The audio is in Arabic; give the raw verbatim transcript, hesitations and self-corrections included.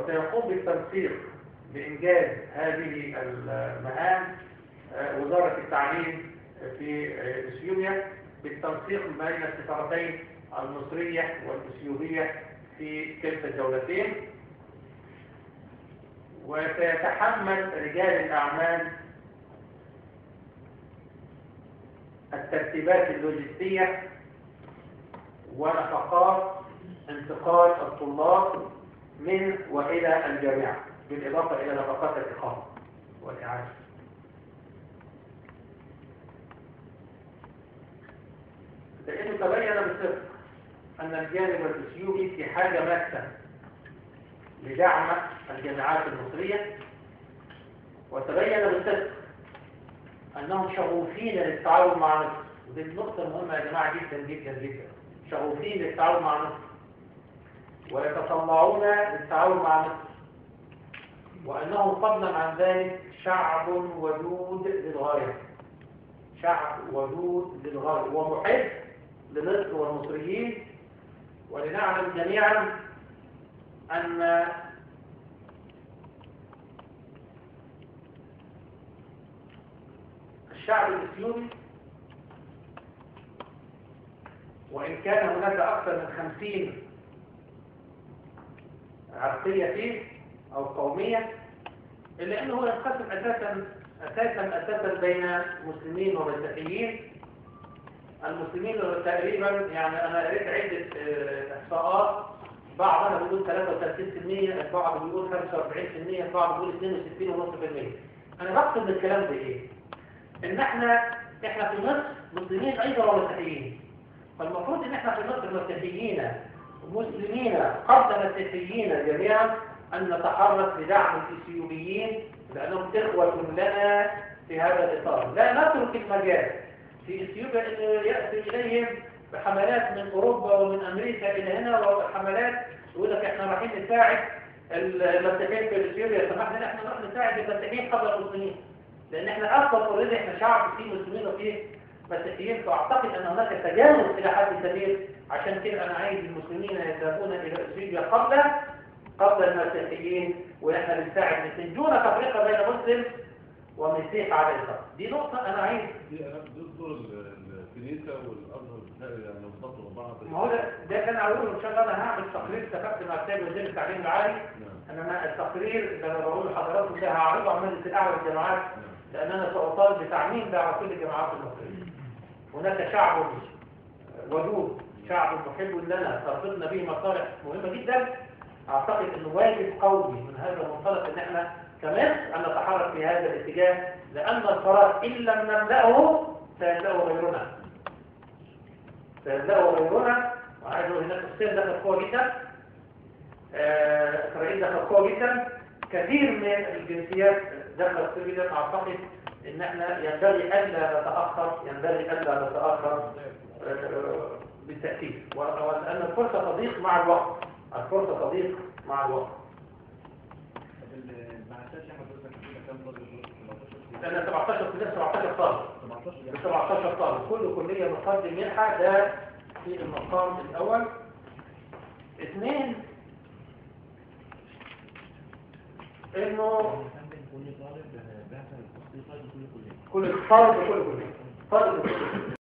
وسيقوم بالتنسيق بإنجاز هذه المهام وزارة التعليم في إثيوبيا بالتنسيق بين السفارتين المصرية والإثيوبية في كلتا الدولتين. وسيتحمل رجال الأعمال الترتيبات اللوجستية ونفقات انتقال الطلاب من وإلى الجامعة، بالإضافة إلى نفقات الإقامة والإعاشة. لأنه تبين بصدق أن الجانب الإثيوبي في حاجة ماسة لدعم الجامعات المصرية، وتبين بصدق أنهم شغوفين للتعاون مع مصر. ودي النقطة مهمة يا جماعة جدا جدا جدا، شغوفين للتعاون مع مصر ويتطلعون للتعاون مع مصر، وأنهم فضلا عن ذلك شعب ودود للغاية، شعب ودود للغاية ومحب لمصر والمصريين. ولنعلم جميعا أن الشعب الإثيوبي وإن كان هناك أكثر من خمسين عرقية فيه أو قومية، إلا أنه ينقسم أساسا أساسا أساسا بين مسلمين ومسيحيين. المسلمين تقريبا يعني أنا قريت عدة إحصاءات، بعض أنا بيقول ثلاثة وثلاثين بالمئة، البعض بيقول خمسة وأربعين بالمئة، البعض بيقول اثنين وستين فاصلة خمسة بالمئة. أنا بقصد بالكلام ده إيه؟ إن إحنا إحنا في مصر مسلمين أيضا ومسيحيين، فالمفروض إن إحنا في مصر مسيحيين مسلمين قبل مسيحيين جميعا أن نتحرك لدعم الإثيوبيين، لأنهم إخوة لنا في هذا الإطار. لا نترك المجال في إثيوبيا أن يأتي إليهم بحملات من أوروبا ومن أمريكا إلى هنا، وحملات يقول لك إحنا رايحين نساعد المسيحيين في إثيوبيا. سمحنا إحنا نروح نساعد المسيحيين قبل المسلمين، لأن إحنا أصلا أوريدي إحنا شعب فيه مسلمين وفيه مسيحيين. فأعتقد أن هناك تجاوز إلى حد كبير. عشان كده أنا عايز المسلمين يذهبون إلى إثيوبيا قبل قبل المسيحيين، ونحن بنساعد الاثنين دون تفرقة بين مسلم ومسيح على الإطلاق. دي نقطة أنا عايز. دي أنا دور الكنيسة والأزهر بتاعي يعني لو بطلوا بعض. ما هو ده ده كان أقوله إن شاء الله. أنا هعمل تقرير اتفقت مع السيد وزير التعليم العالي أن أنا التقرير اللي أنا بقول لحضراتكم ده هعرضه على مجلس الأعلى للجامعات، لأن أنا سأطالب بتعميم دعوة كل الجامعات المصرية. هناك شعب ودود، شعب محب لنا تربطنا به مصالح مهمة جدا. أعتقد أنه واجب قوي من هذا المنطلق أن احنا كمان أن نتحرك في هذا الاتجاه، لأن الفراغ إن لم نملأه سيملأه غيرنا سيملأه غيرنا. وعايز أقول هناك الصين دخل قوة جدا، إسرائيل دخل قوة جدا، كثير من الجنسيات دخل الصين جدا. أعتقد أن احنا ينبغي ألا نتأخر ينبغي ألا نتأخر بالتأكيد، وأن الفرصة تضيق مع الوقت الفرصة تضيق مع الوقت. أنا سبعتاشر كلية سبعتاشر طالب سبعتاشر طالب كل كلية مقدم منحة. ده في المقام الأول. اثنين، إنه كل طالب كل كلية طالب كل كلية طالب